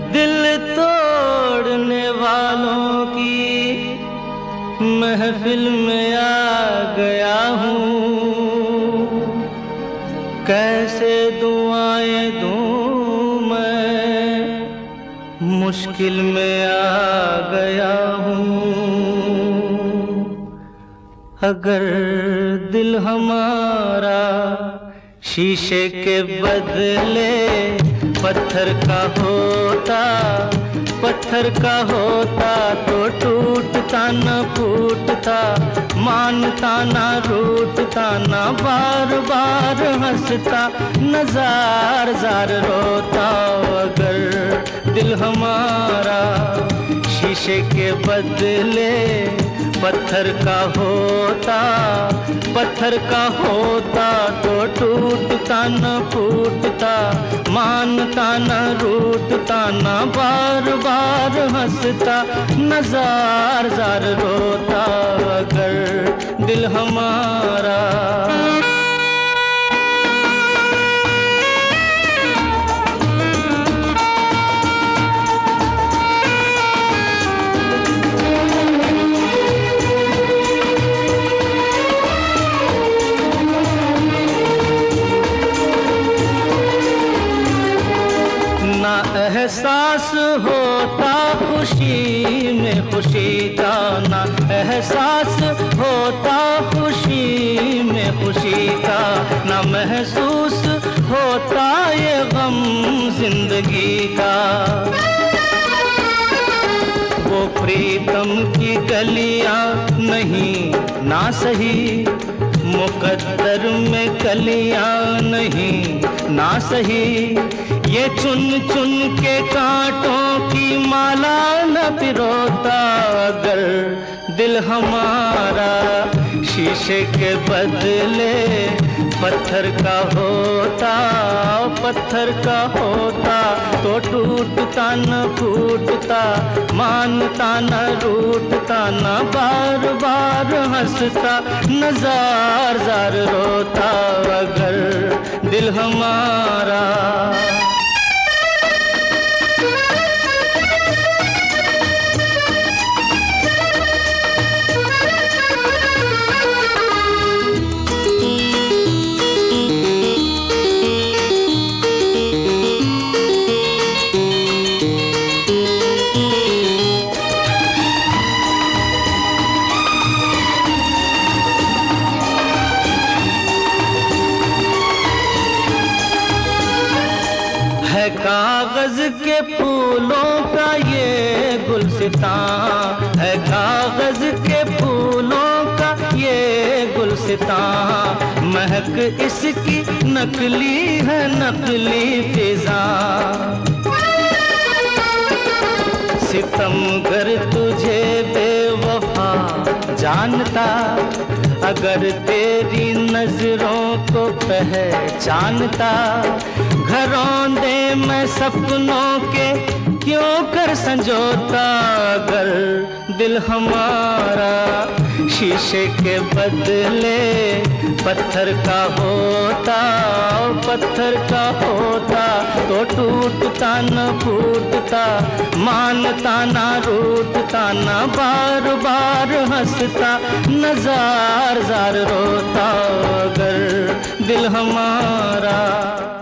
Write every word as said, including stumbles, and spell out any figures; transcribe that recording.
दिल तोड़ने वालों की महफिल में आ गया हूँ। कैसे दुआएं दूँ मैं, मुश्किल में आ गया हूँ। अगर दिल हमारा शीशे के बदले पत्थर का होता, पत्थर का होता तो टूटता न फूटता, मानता ना रूठता, ना बार बार हंसता, न जार जार रोता। अगर दिल हमारा शीशे के बदले पत्थर का होता, पत्थर का होता तो टूटता न फूटता, मानता न रूठता, न बार बार हंसता, न जार जार रोता। अगर दिल हमारा एहसास होता खुशी में खुशी का, ना एहसास होता खुशी में खुशी का, ना महसूस होता ये गम जिंदगी का। वो प्रीतम की गलियां नहीं ना सही, मुकद्दर में कलियां नहीं ना सही, ये चुन चुन के कांटों की माला न पिरोता। अगर दिल हमारा शीशे के बदले पत्थर का होता, पत्थर का होता तो टूटता न फूटता, मानता न रूठता, न बार बार हंसता, न जार जार रोता। अगर दिल हमारा है कागज के फूलों का ये गुलसितां, है कागज के फूलों का ये गुलसितां, महक इसकी नकली है नकली फिजा। सितमगर तुझे बेवफा जानता, अगर तेरी नजरों को पहचानता, घरौंदे मैं सपनों के क्यों कर संजोता। अगर दिल हमारा शीशे के बदले पत्थर का होता, पत्थर का होता तो टूटता न फूटता, मानता ना रूठता, न बार बार हंसता, न जार जार रोता। अगर दिल हमारा